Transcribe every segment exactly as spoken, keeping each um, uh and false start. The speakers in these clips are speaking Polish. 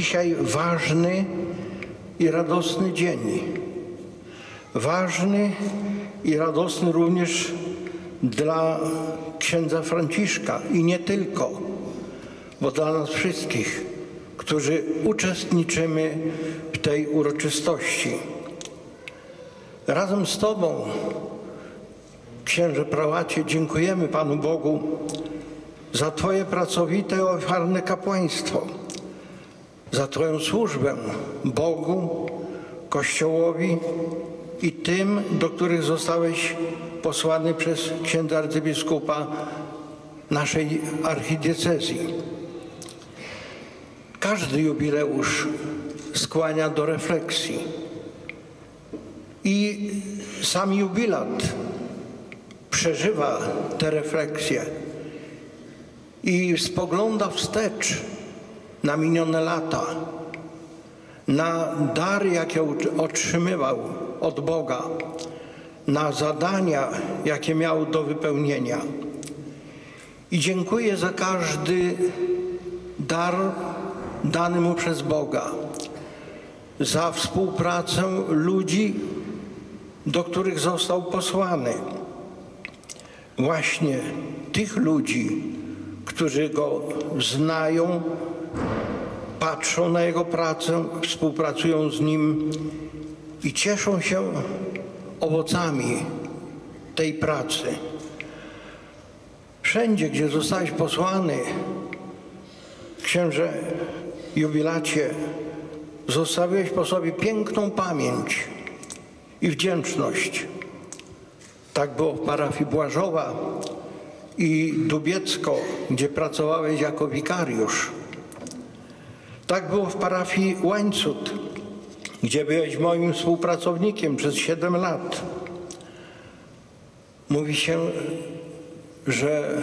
dzisiaj ważny i radosny dzień. Ważny i radosny również dla księdza Franciszka i nie tylko, bo dla nas wszystkich, którzy uczestniczymy w tej uroczystości. Razem z Tobą, księże prałacie, dziękujemy Panu Bogu za Twoje pracowite i ofiarne kapłaństwo, za Twoją służbę Bogu, Kościołowi i tym, do których zostałeś posłany przez księdza arcybiskupa naszej archidiecezji. Każdy jubileusz skłania do refleksji i sam jubilat przeżywa te refleksje i spogląda wstecz na minione lata, na dary, jakie otrzymywał od Boga, na zadania, jakie miał do wypełnienia. I dziękuję za każdy dar dany mu przez Boga, za współpracę ludzi, do których został posłany. Właśnie tych ludzi, którzy go znają, patrzą na jego pracę, współpracują z nim i cieszą się owocami tej pracy. Wszędzie, gdzie zostałeś posłany, księże jubilacie, zostawiłeś po sobie piękną pamięć i wdzięczność. Tak było w parafii Błażowa i Dubiecko, gdzie pracowałeś jako wikariusz. Tak było w parafii Łańcut, gdzie byłeś moim współpracownikiem przez siedem lat. Mówi się, że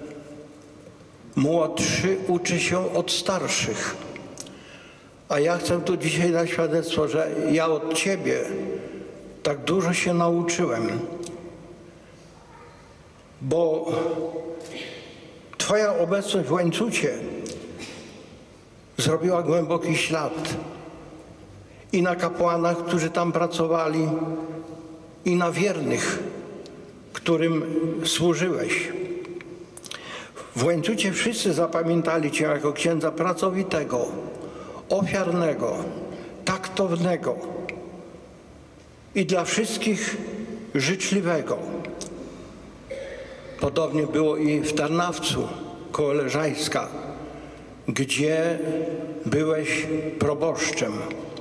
młodszy uczy się od starszych. A ja chcę tu dzisiaj dać świadectwo, że ja od Ciebie tak dużo się nauczyłem, bo Twoja obecność w Łańcucie zrobiła głęboki ślad i na kapłanach, którzy tam pracowali, i na wiernych, którym służyłeś. W Łańcucie wszyscy zapamiętali Cię jako księdza pracowitego, ofiarnego, taktownego i dla wszystkich życzliwego. Podobnie było i w Tarnawcu koło Leżajska, gdzie byłeś proboszczem.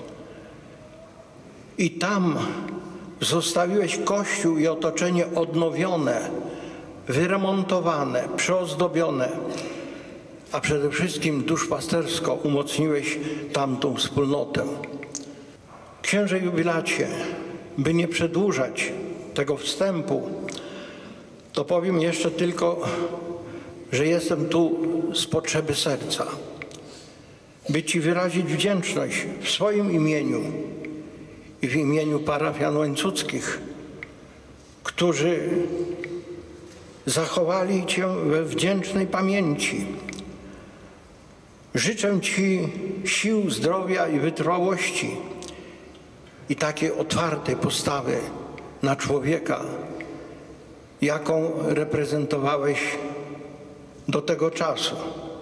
I tam zostawiłeś Kościół i otoczenie odnowione, wyremontowane, przyozdobione, a przede wszystkim duszpastersko umocniłeś tamtą wspólnotę. Księże jubilacie, by nie przedłużać tego wstępu, to powiem jeszcze tylko, że jestem tu z potrzeby serca, by Ci wyrazić wdzięczność w swoim imieniu i w imieniu parafian łańcuckich, którzy zachowali Cię we wdzięcznej pamięci. Życzę Ci sił, zdrowia i wytrwałości i takiej otwartej postawy na człowieka, jaką reprezentowałeś do tego czasu.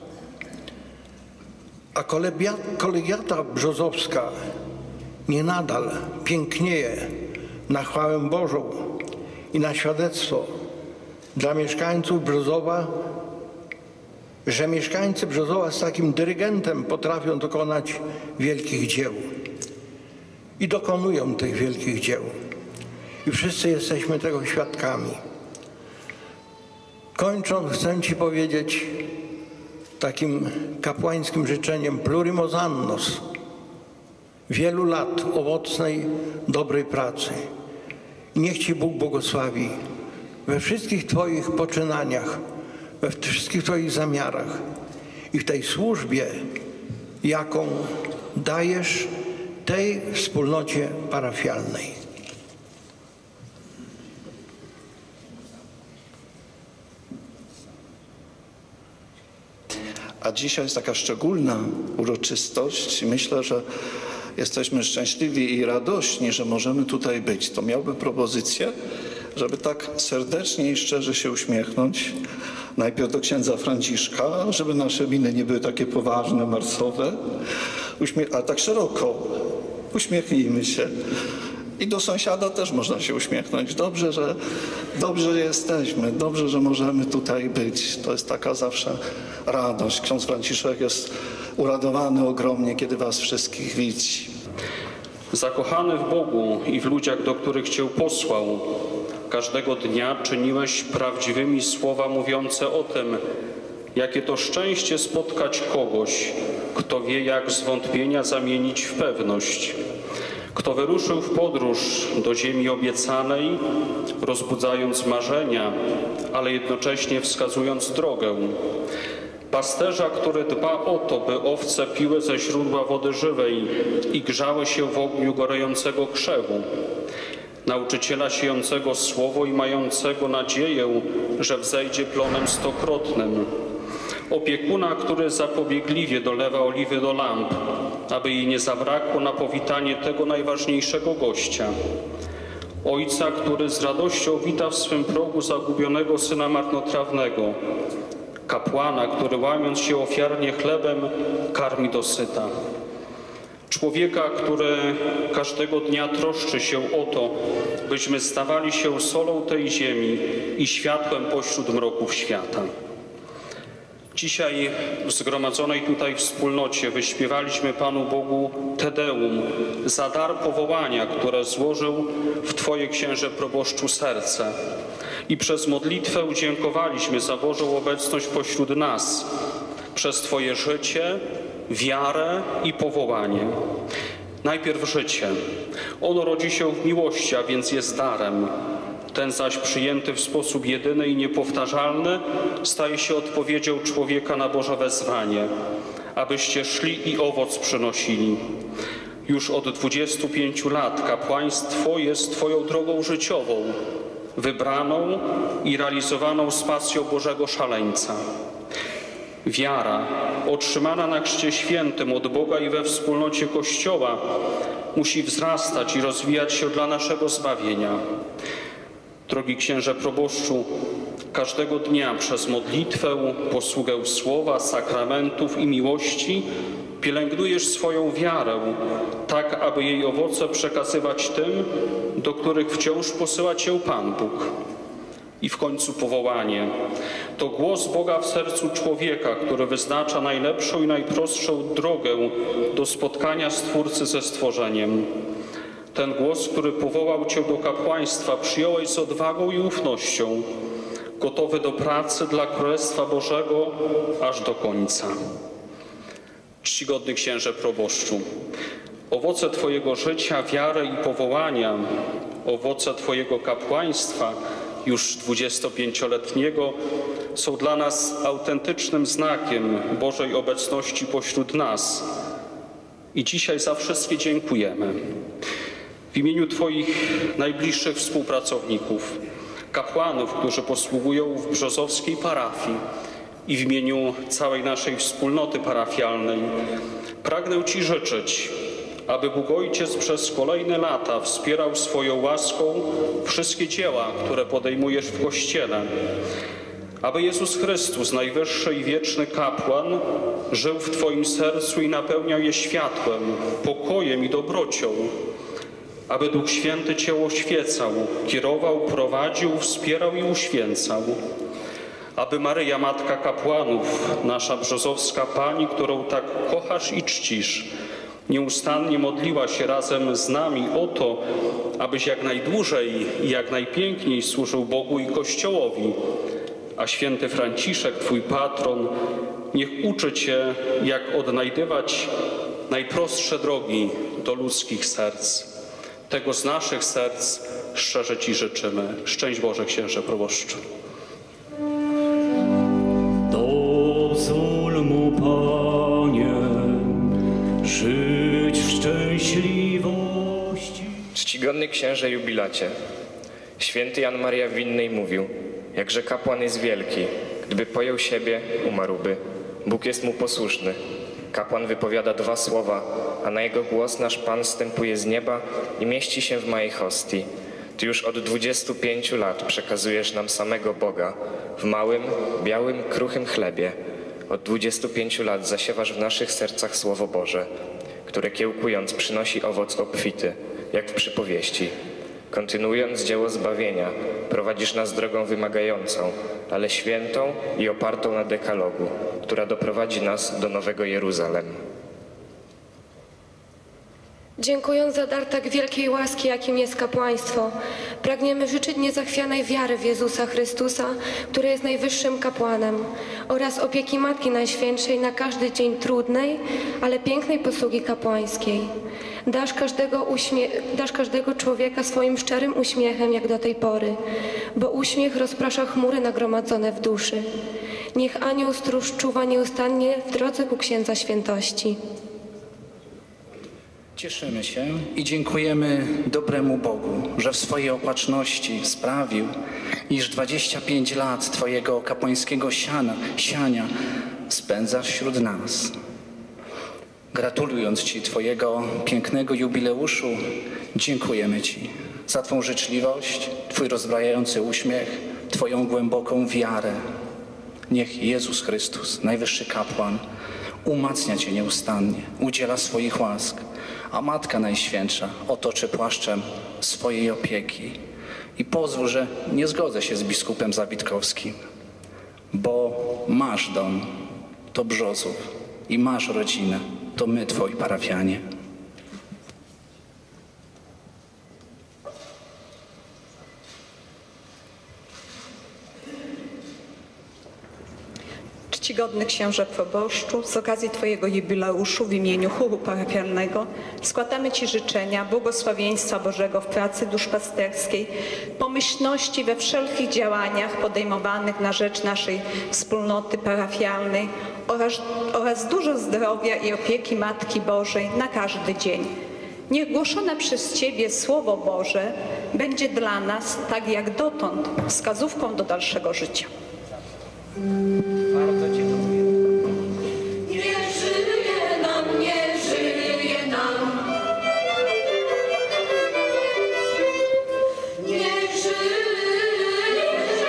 A kolegiata brzozowska nie nadal pięknieje na chwałę Bożą i na świadectwo dla mieszkańców Brzozowa, że mieszkańcy Brzozowa z takim dyrygentem potrafią dokonać wielkich dzieł. I dokonują tych wielkich dzieł. I wszyscy jesteśmy tego świadkami. Kończąc, chcę Ci powiedzieć takim kapłańskim życzeniem plurimos annos, wielu lat owocnej, dobrej pracy. Niech Ci Bóg błogosławi we wszystkich Twoich poczynaniach, we wszystkich Twoich zamiarach i w tej służbie, jaką dajesz tej wspólnocie parafialnej. A dzisiaj jest taka szczególna uroczystość i myślę, że jesteśmy szczęśliwi i radośni, że możemy tutaj być. To miałbym propozycję, żeby tak serdecznie i szczerze się uśmiechnąć. Najpierw do księdza Franciszka, żeby nasze miny nie były takie poważne, marsowe, Uśmie- a tak szeroko. Uśmiechnijmy się. I do sąsiada też można się uśmiechnąć. Dobrze, że, dobrze, że jesteśmy, dobrze, że możemy tutaj być. To jest taka zawsze radość. Ksiądz Franciszek jest uradowany ogromnie, kiedy was wszystkich widzi. Zakochany w Bogu i w ludziach, do których Cię posłał, każdego dnia czyniłeś prawdziwymi słowa mówiące o tym, jakie to szczęście spotkać kogoś, kto wie, jak zwątpienia zamienić w pewność, kto wyruszył w podróż do ziemi obiecanej, rozbudzając marzenia, ale jednocześnie wskazując drogę. Pasterza, który dba o to, by owce piły ze źródła wody żywej i grzały się w ogniu gorącego krzewu. Nauczyciela siejącego słowo i mającego nadzieję, że wzejdzie plonem stokrotnym. Opiekuna, który zapobiegliwie dolewa oliwy do lamp, aby jej nie zabrakło na powitanie tego najważniejszego gościa. Ojca, który z radością wita w swym progu zagubionego syna marnotrawnego. Kapłana, który łamiąc się ofiarnie chlebem, karmi dosyta. Człowieka, który każdego dnia troszczy się o to, byśmy stawali się solą tej ziemi i światłem pośród mroków świata. Dzisiaj w zgromadzonej tutaj wspólnocie wyśpiewaliśmy Panu Bogu Te Deum za dar powołania, które złożył w Twoje, księże proboszczu, serce. I przez modlitwę dziękowaliśmy za Bożą obecność pośród nas, przez Twoje życie, wiarę i powołanie. Najpierw życie. Ono rodzi się w miłości, a więc jest darem. Ten zaś przyjęty w sposób jedyny i niepowtarzalny staje się odpowiedzią człowieka na Boże wezwanie, abyście szli i owoc przynosili. Już od dwudziestu pięciu lat kapłaństwo jest Twoją drogą życiową, wybraną i realizowaną z pasją Bożego szaleńca. Wiara, otrzymana na Chrzcie Świętym od Boga i we wspólnocie Kościoła, musi wzrastać i rozwijać się dla naszego zbawienia. Drogi księże proboszczu, każdego dnia przez modlitwę, posługę słowa, sakramentów i miłości pielęgnujesz swoją wiarę, tak aby jej owoce przekazywać tym, do których wciąż posyła Cię Pan Bóg. I w końcu powołanie. To głos Boga w sercu człowieka, który wyznacza najlepszą i najprostszą drogę do spotkania Stwórcy ze stworzeniem. Ten głos, który powołał Cię do kapłaństwa, przyjąłeś z odwagą i ufnością, gotowy do pracy dla Królestwa Bożego aż do końca. Czcigodny księże proboszczu, owoce Twojego życia, wiary i powołania, owoce Twojego kapłaństwa, już dwudziestopięcioletniego, są dla nas autentycznym znakiem Bożej obecności pośród nas. I dzisiaj za wszystkie dziękujemy. W imieniu Twoich najbliższych współpracowników, kapłanów, którzy posługują w brzozowskiej parafii i w imieniu całej naszej wspólnoty parafialnej, pragnę Ci życzyć, aby Bóg Ojciec przez kolejne lata wspierał swoją łaską wszystkie dzieła, które podejmujesz w Kościele. Aby Jezus Chrystus, najwyższy i wieczny kapłan, żył w Twoim sercu i napełniał je światłem, pokojem i dobrocią. Aby Duch Święty Cię oświecał, kierował, prowadził, wspierał i uświęcał. Aby Maryja, Matka Kapłanów, nasza brzozowska Pani, którą tak kochasz i czcisz, nieustannie modliła się razem z nami o to, abyś jak najdłużej i jak najpiękniej służył Bogu i Kościołowi. A święty Franciszek, Twój patron, niech uczy Cię, jak odnajdywać najprostsze drogi do ludzkich serc. Tego z naszych serc szczerze Ci życzymy. Szczęść Boże, księże proboszczu. Dozwól mu, Panie, żyć w szczęśliwości. Czcigodny księże jubilacie, święty Jan Maria Winnej mówił, jakże kapłan jest wielki, gdyby pojął siebie, umarłby. Bóg jest mu posłuszny. Kapłan wypowiada dwa słowa, a na jego głos nasz Pan zstępuje z nieba i mieści się w mojej hostii. Ty już od dwudziestu pięciu lat przekazujesz nam samego Boga w małym, białym, kruchym chlebie. Od dwudziestu pięciu lat zasiewasz w naszych sercach Słowo Boże, które kiełkując przynosi owoc obfity, jak w przypowieści. Kontynuując dzieło zbawienia, prowadzisz nas drogą wymagającą, ale świętą i opartą na dekalogu, która doprowadzi nas do Nowego Jeruzalem. Dziękując za dar tak wielkiej łaski, jakim jest kapłaństwo, pragniemy życzyć niezachwianej wiary w Jezusa Chrystusa, który jest najwyższym kapłanem, oraz opieki Matki Najświętszej na każdy dzień trudnej, ale pięknej posługi kapłańskiej. Dasz każdego, uśmie- dasz każdego człowieka swoim szczerym uśmiechem, jak do tej pory, bo uśmiech rozprasza chmury nagromadzone w duszy. Niech anioł stróż czuwa nieustannie w drodze ku Księdza Świętości. Cieszymy się i dziękujemy dobremu Bogu, że w swojej opatrzności sprawił, iż dwadzieścia pięć lat Twojego kapłańskiego siana, siania spędzasz wśród nas. Gratulując Ci Twojego pięknego jubileuszu, dziękujemy Ci za Twą życzliwość, Twój rozbrajający uśmiech, Twoją głęboką wiarę. Niech Jezus Chrystus, najwyższy kapłan, umacnia Cię nieustannie, udziela swoich łask, a Matka Najświętsza otoczy płaszczem swojej opieki. I pozwól, że nie zgodzę się z biskupem Zawitkowskim, bo masz dom, to Brzozów, i masz rodzinę, to my, Twoi parafianie. Czcigodny księże proboszczu, z okazji Twojego jubileuszu w imieniu chóru parafialnego składamy Ci życzenia błogosławieństwa Bożego w pracy duszpasterskiej, pomyślności we wszelkich działaniach podejmowanych na rzecz naszej wspólnoty parafialnej oraz, oraz dużo zdrowia i opieki Matki Bożej na każdy dzień. Niech głoszone przez Ciebie Słowo Boże będzie dla nas, tak jak dotąd, wskazówką do dalszego życia. Bardzo dziękuję. Nie żyje nam, nie żyje nam. Nie żyje,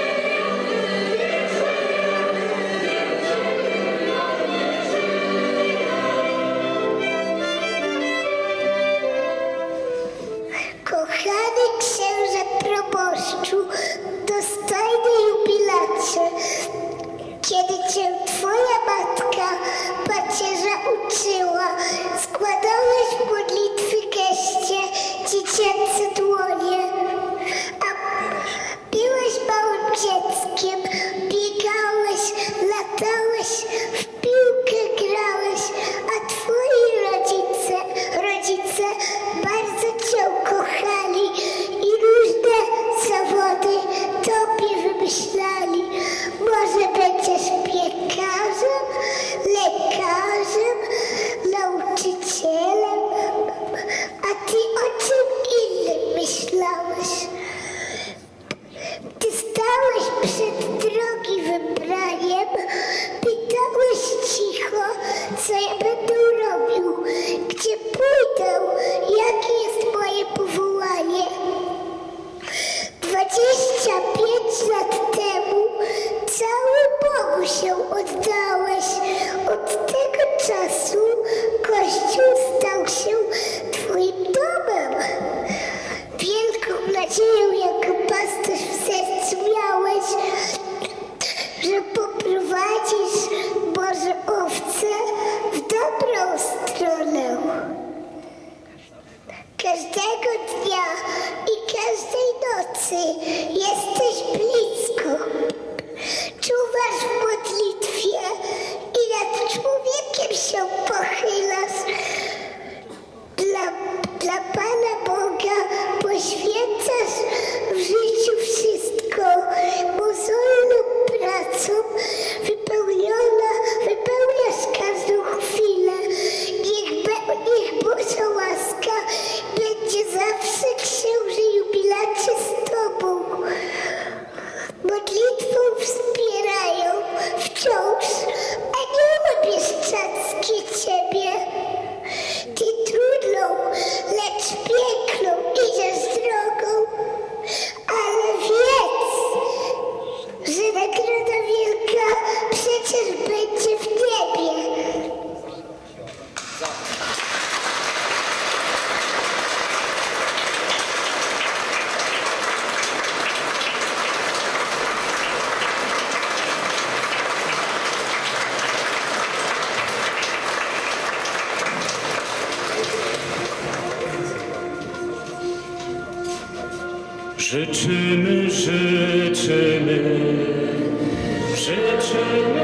Kochany księże proboszczu, dostojny jubilacie, kiedy Cię Twoja matka pacierza uczyła, składałeś w modlitwy geście dziecięce dłonie, a byłeś małym dzieckiem, biegałeś, latałeś, w piłkę grałeś, a Twoi rodzice, rodzice bardzo Cię kochali i różne zawody Tobie wymyślali. Może będziesz piekarzem, lekarzem, nauczycielem, a Ty o czym innym myślałeś? Ty stałeś przed drogi wybraniem, pytałeś cicho, co ja będę robił, gdzie pójdę, jakie jest moje powołanie. Dwadzieścia pięć lat temu cały Bogu się oddałeś. Od tego czasu Kościół stał się Twoim domem. Wielką nadzieję jako pasterz w sercu miałeś, że poprowadzisz Boże owce w dobrą stronę. Każdego dnia i każdej nocy jesteś blisko. Czuwasz w modlitwie i nad człowiekiem się pochylasz. Dla, dla Pana Boga poświęcasz w życiu wszystko. Mozolną pracą wypełniona, wypełniasz każdą chwilę. Niech, be, niech Boża łaska będzie zawsze, księże jubilacie, z Tobą. Modlitwą wspierają wciąż anioły takie ciebie. Ty trudną, lecz piękną idziesz drogą, ale wiedz, że nagroda wielka przecież będzie w niebie. Życzymy, życzymy, życzymy.